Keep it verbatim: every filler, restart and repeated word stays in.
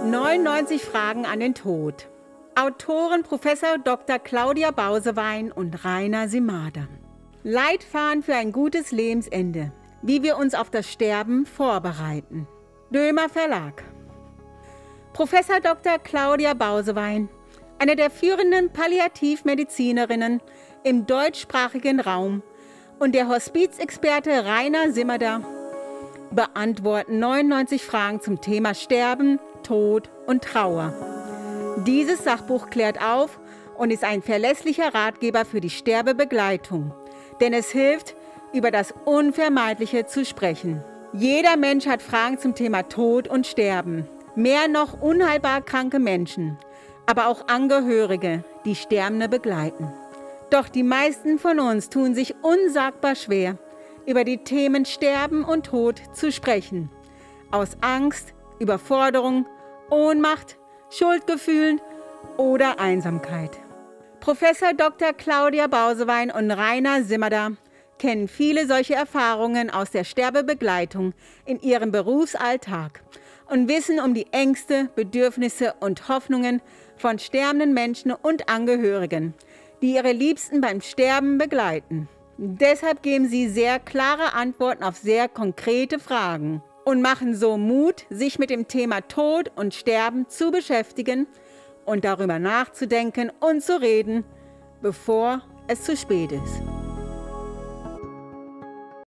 neunundneunzig Fragen an den Tod. Autoren Professor Doktor Claudia Bausewein und Rainer Simader. Leitfaden für ein gutes Lebensende. Wie wir uns auf das Sterben vorbereiten. Dömer Verlag. Professor Doktor Claudia Bausewein, eine der führenden Palliativmedizinerinnen im deutschsprachigen Raum, und der Hospizexperte Rainer Simader beantworten neunundneunzig Fragen zum Thema Sterben, Tod und Trauer. Dieses Sachbuch klärt auf und ist ein verlässlicher Ratgeber für die Sterbebegleitung, denn es hilft, über das Unvermeidliche zu sprechen. Jeder Mensch hat Fragen zum Thema Tod und Sterben. Mehr noch unheilbar kranke Menschen, aber auch Angehörige, die Sterbende begleiten. Doch die meisten von uns tun sich unsagbar schwer, über die Themen Sterben und Tod zu sprechen. Aus Angst, Überforderung, Ohnmacht, Schuldgefühlen oder Einsamkeit. Professor Doktor Claudia Bausewein und Rainer Simader kennen viele solche Erfahrungen aus der Sterbebegleitung in ihrem Berufsalltag und wissen um die Ängste, Bedürfnisse und Hoffnungen von sterbenden Menschen und Angehörigen, die ihre Liebsten beim Sterben begleiten. Deshalb geben sie sehr klare Antworten auf sehr konkrete Fragen und machen so Mut, sich mit dem Thema Tod und Sterben zu beschäftigen und darüber nachzudenken und zu reden, bevor es zu spät ist.